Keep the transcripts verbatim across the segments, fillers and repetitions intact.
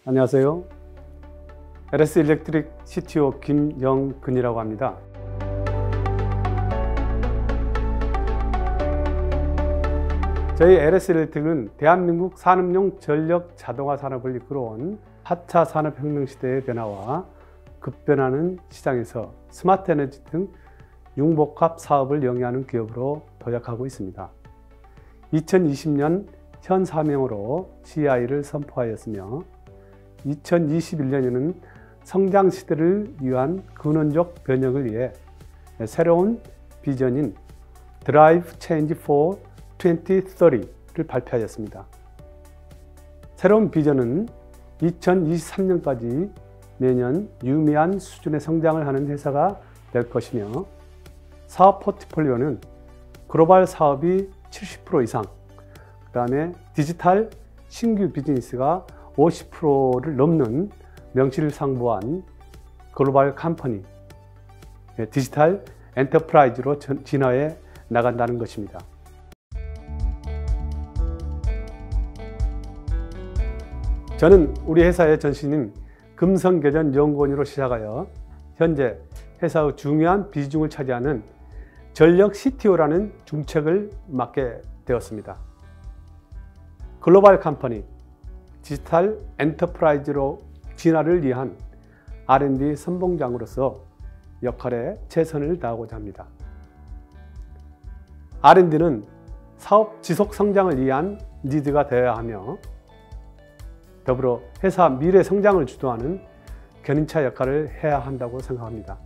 안녕하세요. 엘에스 일렉트릭 씨티오 김영근이라고 합니다. 저희 엘에스 일렉트릭은 대한민국 산업용 전력 자동화 산업을 이끌어온 사 차 산업혁명 시대의 변화와 급변하는 시장에서 스마트 에너지 등 융복합 사업을 영위하는 기업으로 도약하고 있습니다. 이천이십 년 현 사명으로 씨아이를 선포하였으며 이천이십일 년에는 성장 시대를 위한 근원적 변혁을 위해 새로운 비전인 Drive Change for 이천삼십를 발표하였습니다. 새로운 비전은 이천이십삼 년까지 매년 유의미한 수준의 성장을 하는 회사가 될 것이며 사업 포트폴리오는 글로벌 사업이 칠십 퍼센트 이상, 그 다음에 디지털 신규 비즈니스가 오십 퍼센트를 넘는 명실상부한 글로벌 컴퍼니, 디지털 엔터프라이즈로 진화해 나간다는 것입니다. 저는 우리 회사의 전신인 금성개전연구원으로 시작하여 현재 회사의 중요한 비중을 차지하는 전력 씨티오라는 중책을 맡게 되었습니다. 글로벌 컴퍼니, 디지털 엔터프라이즈로 진화를 위한 알 앤 디 선봉장으로서 역할에 최선을 다하고자 합니다. 알 앤 디는 사업 지속 성장을 위한 니드가 되어야 하며 더불어 회사 미래 성장을 주도하는 견인차 역할을 해야 한다고 생각합니다.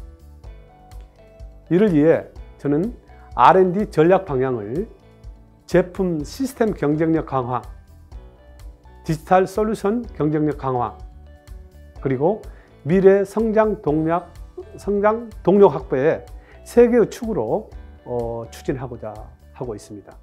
이를 위해 저는 알 앤 디 전략 방향을 제품 시스템 경쟁력 강화, 디지털 솔루션 경쟁력 강화, 그리고 미래 성장 동력, 성장 동력 확보의 세 개의 축으로 어, 추진하고자 하고 있습니다.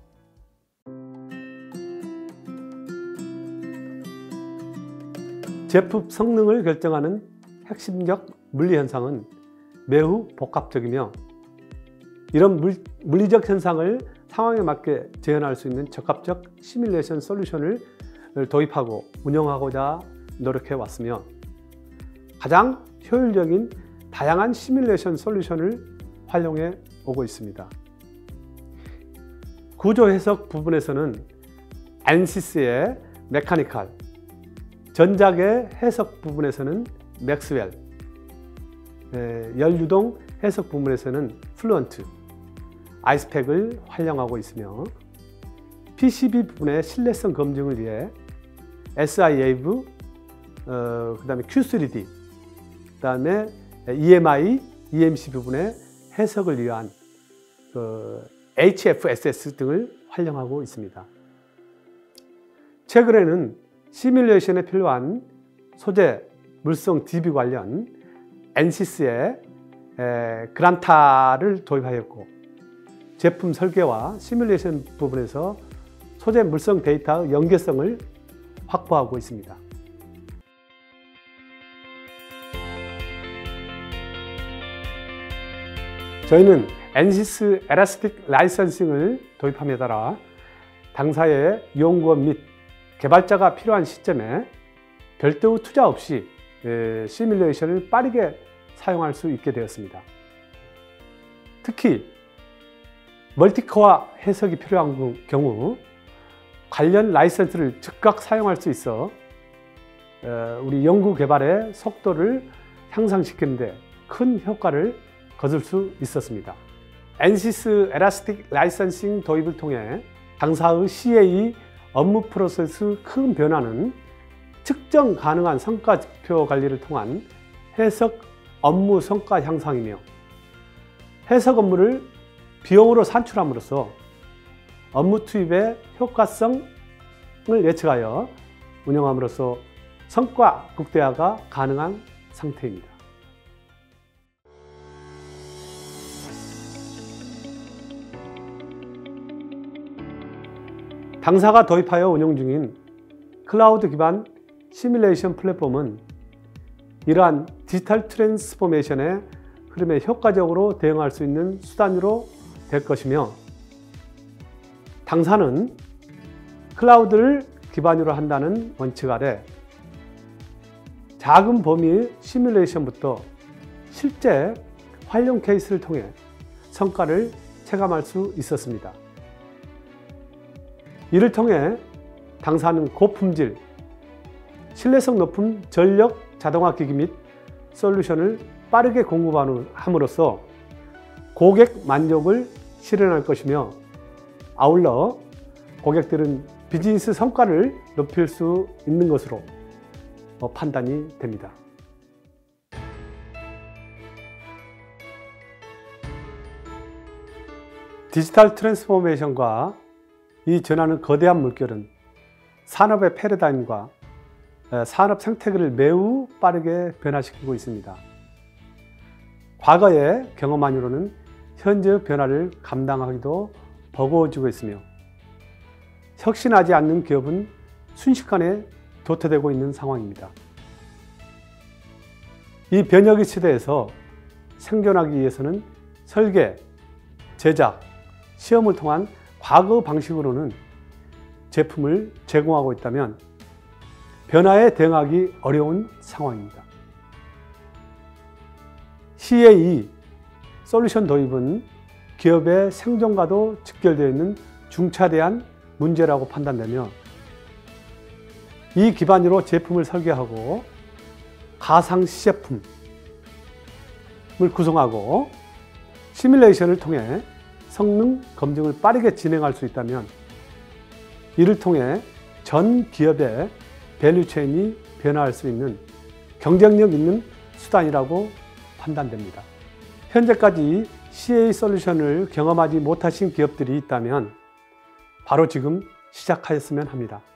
제품 성능을 결정하는 핵심적 물리 현상은 매우 복합적이며 이런 물, 물리적 현상을 상황에 맞게 재현할 수 있는 적합적 시뮬레이션 솔루션을 도입하고 운영하고자 노력해 왔으며 가장 효율적인 다양한 시뮬레이션 솔루션을 활용해 오고 있습니다. 구조 해석 부분에서는 엔시스의 메카니컬, 전작의 해석 부분에서는 맥스웰, 열유동 해석 부분에서는 플루언트, 아이스팩을 활용하고 있으며 피시비 부분의 신뢰성 검증을 위해 에스아이웨이브, 어, 그 다음에 큐 쓰리디, 그 다음에 이엠아이, 이엠씨 부분의 해석을 위한 그 에이치에프에스에스 등을 활용하고 있습니다. 최근에는 시뮬레이션에 필요한 소재, 물성 디비 관련 엔시스의 그란타를 도입하였고 제품 설계와 시뮬레이션 부분에서 소재 물성 데이터의 연계성을 확보하고 있습니다. 저희는 엔시스 엘라스틱 라이선싱을 도입함에 따라 당사의 연구원 및 개발자가 필요한 시점에 별도의 투자 없이 시뮬레이션을 빠르게 사용할 수 있게 되었습니다. 특히 멀티코어 해석이 필요한 경우 관련 라이선스를 즉각 사용할 수 있어 우리 연구 개발의 속도를 향상시키는 데 큰 효과를 거둘 수 있었습니다. 엔시스 엘라스틱 라이선싱 도입을 통해 당사의 씨에이 업무 프로세스 큰 변화는 측정 가능한 성과 지표 관리를 통한 해석 업무 성과 향상이며 해석 업무를 비용으로 산출함으로써 업무 투입의 효과성을 예측하여 운영함으로써 성과 극대화가 가능한 상태입니다. 당사가 도입하여 운영 중인 클라우드 기반 시뮬레이션 플랫폼은 이러한 디지털 트랜스포메이션의 흐름에 효과적으로 대응할 수 있는 수단으로 될 것이며 당사는 클라우드를 기반으로 한다는 원칙 아래 작은 범위의 시뮬레이션부터 실제 활용 케이스를 통해 성과를 체감할 수 있었습니다. 이를 통해 당사는 고품질, 신뢰성 높은 전력 자동화 기기 및 솔루션을 빠르게 공급함으로써 고객 만족을 실현할 것이며, 아울러 고객들은 비즈니스 성과를 높일 수 있는 것으로 판단이 됩니다. 디지털 트랜스포메이션과 이 전하는 거대한 물결은 산업의 패러다임과 산업 생태계를 매우 빠르게 변화시키고 있습니다. 과거의 경험만으로는 현재의 변화를 감당하기도 버거워지고 있으며, 혁신하지 않는 기업은 순식간에 도태되고 있는 상황입니다. 이 변혁의 시대에서 생존하기 위해서는 설계, 제작, 시험을 통한 과거 방식으로는 제품을 제공하고 있다면 변화에 대응하기 어려운 상황입니다. 씨에이 솔루션 도입은 기업의 생존과도 직결되어 있는 중차대한 문제라고 판단되며, 이 기반으로 제품을 설계하고 가상 시제품을 구성하고 시뮬레이션을 통해 성능 검증을 빠르게 진행할 수 있다면, 이를 통해 전 기업의 밸류체인이 변화할 수 있는 경쟁력 있는 수단이라고 판단됩니다. 현재까지 씨에이 솔루션을 경험하지 못하신 기업들이 있다면 바로 지금 시작하였으면 합니다.